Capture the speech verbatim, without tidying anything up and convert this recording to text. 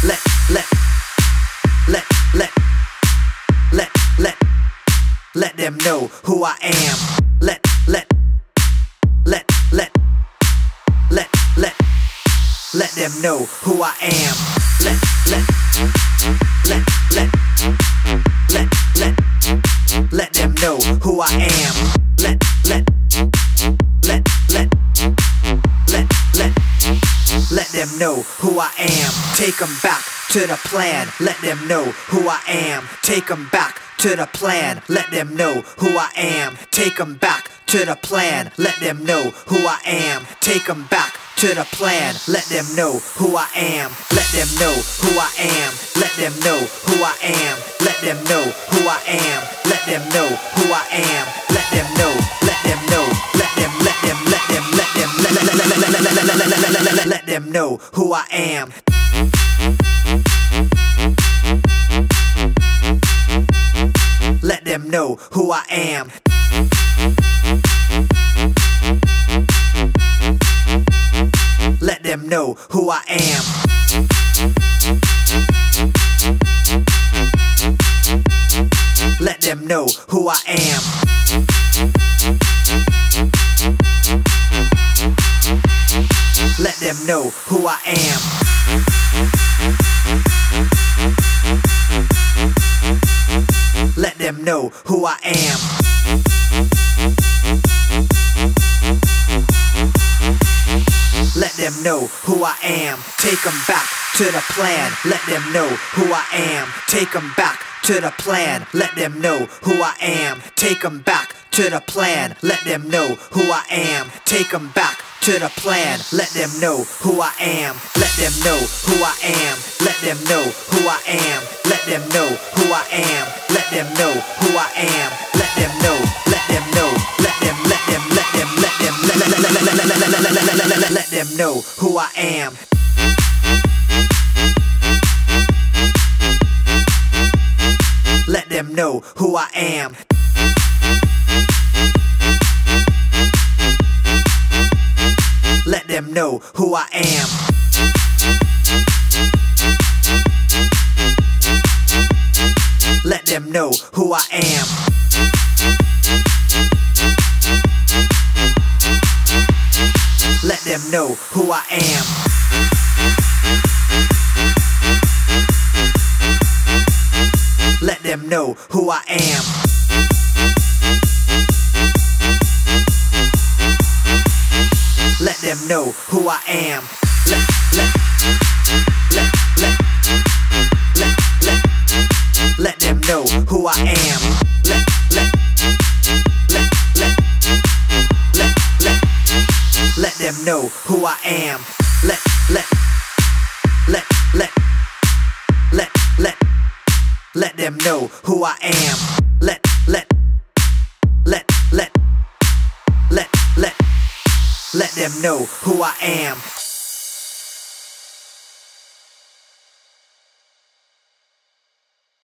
let, let, let, let, let, let, let them know who I am. Let, let, let, let, let, let, let them know who I am. Let, let, let, let, let, let, let them know who I am. Let, let, let, let, let, let, let them know who I am. Take them back to the plan. Let them know who I am. Take them back to the plan. Let them know who I am. Take them back to the plan. Let them know who I am. Take them back to the plan. Let them know who I am. Let them know who I am. Let them know who I am. Let them know who I am. Let them know who I am. Let them know. Let them know. Let them. Let them. Let them. Let them. Let let let let let let let let let them know who I am. Let them know who I am. Let them know who I am. Let them know who I am. Let them know who I am. Let them know who I am. Let them know who I am. Take them back to the plan. Let them know who I am. Take them back to the plan. Let them know who I am. Take them back to the plan. Let them know who I am. Take them back to the plan. Let them know who I am. Let them know who I am. Let them know who I am. Let them know who I am. Let them know who I am. Let them know. Let them know. Let them. Let them. Let them. Let them. Let let let let let let let let them know who I am. Let them know who I am. Let them know who I am. Let them know who I am. Let them know who I am. Let them know who I am. Let them know who I am. Let, let, let, let, let, let, let them know who I am. Let, let, let, let, let, let, let them know who I am. Let, let, let, let, let, let, let them know who I am. Let, let, let, let, let, let, let them know who I am.